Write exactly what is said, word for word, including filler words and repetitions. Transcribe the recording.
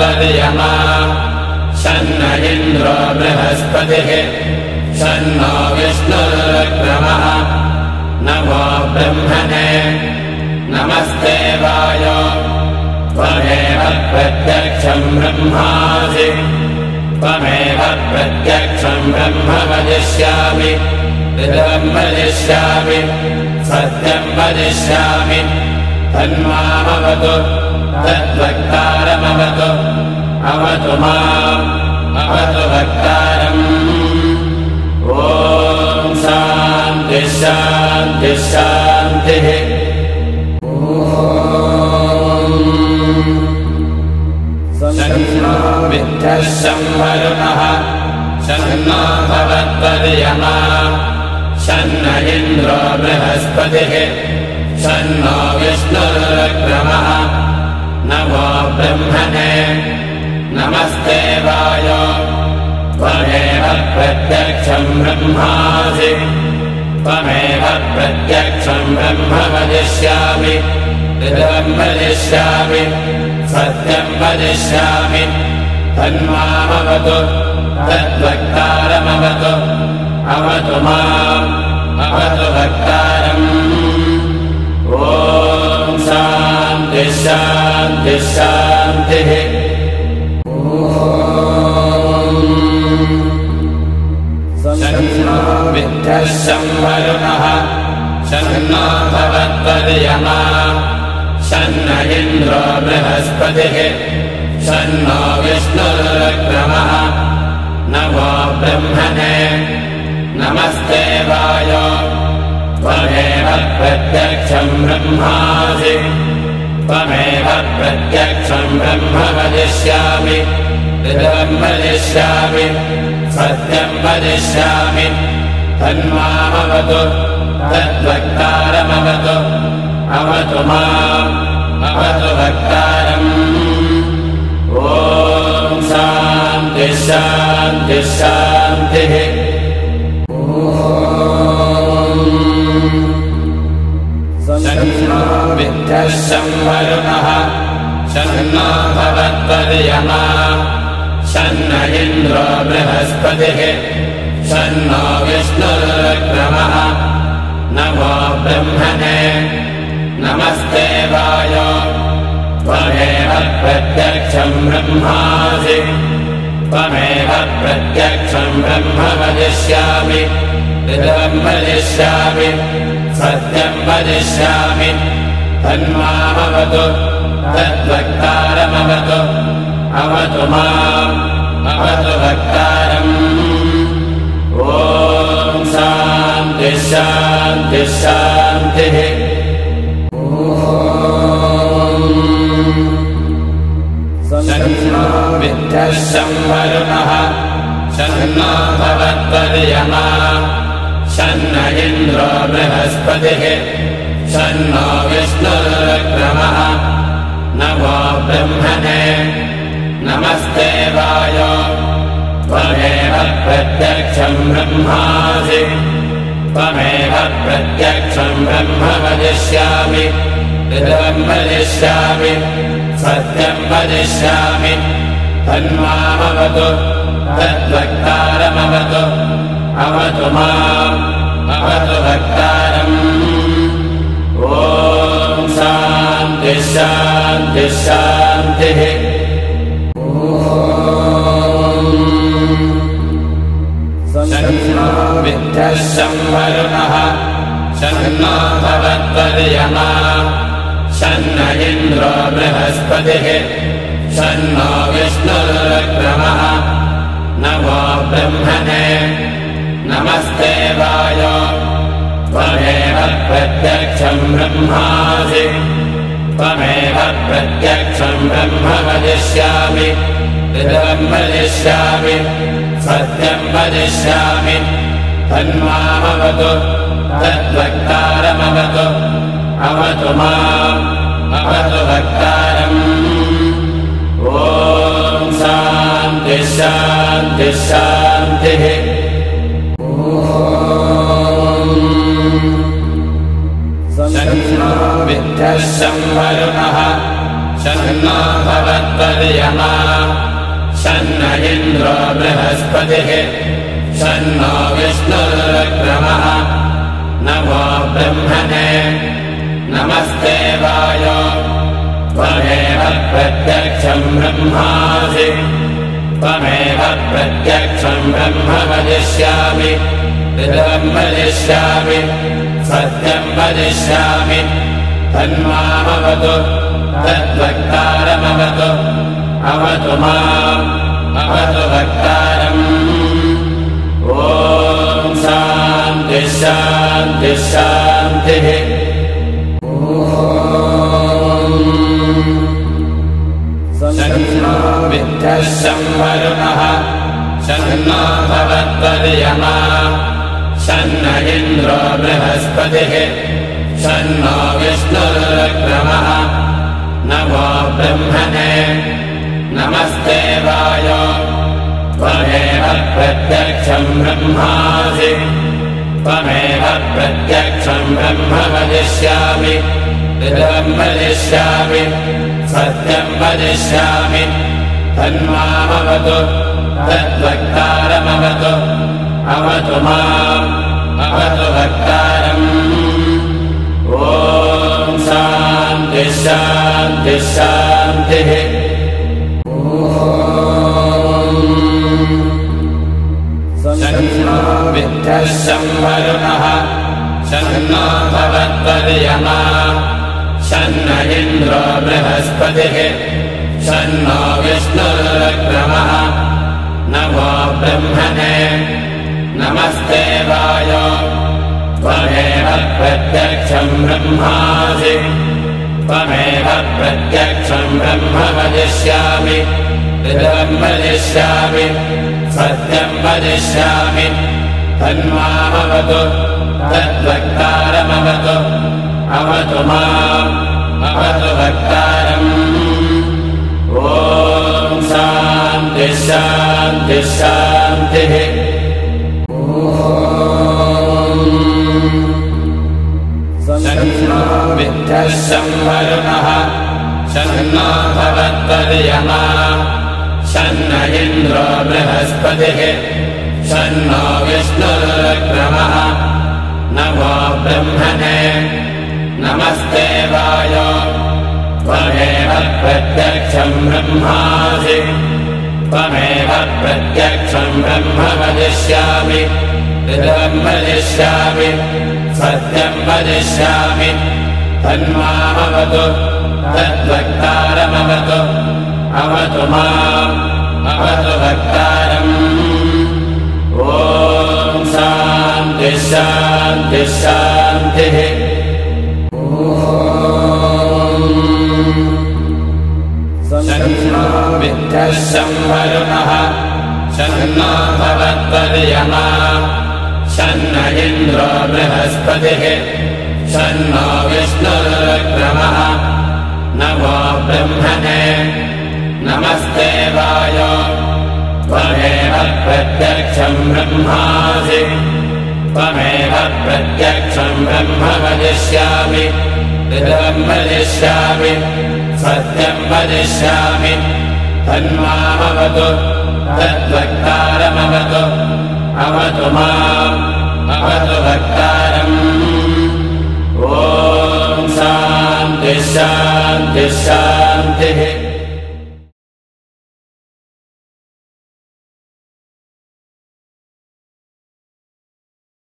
भवत्पर्यमा शन्न इन्द्रो बृहस्पतिः शन्नो विष्णुरुक्रमः नमो ब्रह्मणे नमस्ते वायो त्वमेव प्रत्यक्षम् ब्रह्मासि त्वमेव प्रत्यक्षम् ब्रह्म वदिष्यामि ऋतम् वदिष्यामि सत्यम् वदिष्यामि तन्मामवतु तद्वक्तारमवतु अवतु माम् अवतु वक्तारम् ॐ शान्तिः शान्तिः शान्तिः शन्नो मित्रः संवरुणः शन्नो भवत्पर्यमा शन्न इन्द्रो बृहस्पतिः शन्नो विष्णुरुक्रमः नमो ब्रह्मणे नमस्ते वायो त्वमेव प्रत्यक्षम् ब्रह्मासि त्वमेव प्रत्यक्षम् ब्रह्म वदिष्यामि ऋतम् वदिष्यामि सत्यम् वदिष्यामि तन्मामवतु तद्वक्तारमवतु अवतु माम् अवतु वक्तारम् ॐ शान्तिः शान्तिः शान्तिः शन्नो मित्रः संवरुणः शन्नो भवत्पर्यमा शन्न इन्द्रो बृहस्पतिः शन्नो विष्णुरुक्रमः नमो ब्रह्मणे नमस्ते वायो त्वमेव प्रत्यक्षम् ब्रह्मासि त्वमेव प्रत्यक्षम् ब्रह्म वदिष्यामि ऋतम् वदिष्यामि सत्यम् वदिष्यामि तन्मामवतु तद्वक्तारमवतु अवतु माम् अवतु वक्तारम् ॐ शान्तिः शान्तिः शान्तिः शन्नो मित्रः संवरुणः शन्नो भवत्पर्यमा शन्न इन्द्रो बृहस्पतिः शन्नो विष्णुरुक्रमः नमो ब्रह्मणे नमस्ते वायो त्वमेव प्रत्यक्षम् ब्रह्मासि त्वमेव प्रत्यक्षम् ब्रह्म वदिष्यामि ऋतम् वदिष्यामि सत्यम् वदिष्यामि तन्मामवतु तद्वक्तारमवतु अवतु माम् अवतु वक्तारम् ॐ शान्तिः शान्तिः शान्तिः शन्नो मित्रः संवरुणः शन्नो भवत्पर्यमा शन्न इन्द्रो बृहस्पतिः शन्नो विष्णुरुक्रमः नमो ब्रह्मणे नमस्ते वायो त्वमेव प्रत्यक्षम् ब्रह्मासि त्वमेव प्रत्यक्षम् ब्रह्म वदिष्यामि ऋतम् वदिष्यामि सत्यम् वदिष्यामि तन्मामवतु तद्वक्तारमवतु अवतु माम् अवतु वक्तारम् ॐ शान्तिः शान्तिः शान्तिः शन्नो मित्रः संवरुणः शन्नो भवत्पर्यमा शन्न इन्द्रो बृहस्पतिः शन्नो विष्णुरुक्रमः नमो ब्रह्मणे नमस्ते वायो त्वमेव प्रत्यक्षम् ब्रह्मासि त्वमेव प्रत्यक्षम् ब्रह्म वदिष्यामि ऋतम् वदिष्यामि सत्यम् वदिष्यामि तन्मामवतु तद्वक्तारमवतु अवतु माम् अवतु वक्तारम् ॐ शान्तिः शान्तिः शान्तिः शन्नो मित्रः संवरुणः शन्नो भवत्पर्यमा शन्न इन्द्रो बृहस्पतिः शन्नो विष्णुरुक्रमः नमो ब्रह्मणे नमस्ते वायो त्वमेव प्रत्यक्षम् ब्रह्मासि त्वमेव प्रत्यक्षम् ब्रह्म वदिष्यामि ऋतम् वदिष्यामि सत्यम् वदिष्यामि तन्मामवतु तद्वक्तारमवतु अवतु माम् अवतु वक्तारम् ॐ शान्तिः शान्तिः शान्तिः शन्नो विद्मः संवरुणः शन्नो भवत्पर्यमा शन्न इन्द्रो बृहस्पतिः शन्नो विष्णुरुक्रमः नमो ब्रह्मणे नमस्ते वायो त्वमेव प्रत्यक्षम् ब्रह्मासि त्वमेव प्रत्यक्षम् ब्रह्म वदिष्यामि ऋतम् वदिष्यामि सत्यम् वदिष्यामि तन्मामवतु तद्वक्तारमवतु अवतु माम् अवतु वक्तारम् ॐ शान्तिः शान्तिः शान्तिः शन्नो विद्मः संवरुणः शन्नो भवत्पर्यमा शन्न इन्द्रो बृहस्पतिः शन्नो विष्णुरुक्रमः नमो ब्रह्मणे नमस्ते वायो त्वमेव प्रत्यक्षम् ब्रह्मासि त्वमेव प्रत्यक्षम् ब्रह्म वदिष्यामि ऋतम् वदिष्यामि सत्यम् वदिष्यामि तन्मामवतु तद्वक्तारमवतु अवतु माम् अवतु वक्तारम् ॐ शान्तिः शान्तिः शान्तिः शन्नो विद्मः संवरुणः शन्नो भवत्पर्यमा शन्न इन्द्रो बृहस्पतिः शन्नो विष्णुरुक्रमः नमो ब्रह्मणे नमस्ते वायो त्वमेव प्रत्यक्षम् ब्रह्मासि त्वमेव प्रत्यक्षम् ब्रह्म वदिष्यामि ऋतम् वदिष्यामि सत्यम् वदिष्यामि तन्मामवतु तद्वक्तारमवतु अवतु माम् अवतु वक्तारम् ॐ शान्तिः शान्तिः शान्तिः शन्नो विद्मः संवरुणः शन्नो भवत्पर्यमा शन्न इन्द्रो बृहस्पतिः शन्नो विष्णुरुक्रमः नमो ब्रह्मणे नमस्ते वायो त्वमेव प्रत्यक्षम् ब्रह्मासि त्वमेव प्रत्यक्षम् ब्रह्म वदिष्यामि ऋतम् वदिष्यामि सत्यम् वदिष्यामि तन्मामवतु तद्वक्तारमवतु अवतु माम् अवतु वक्तारम् ॐ शान्तिः शान्तिः शान्तिः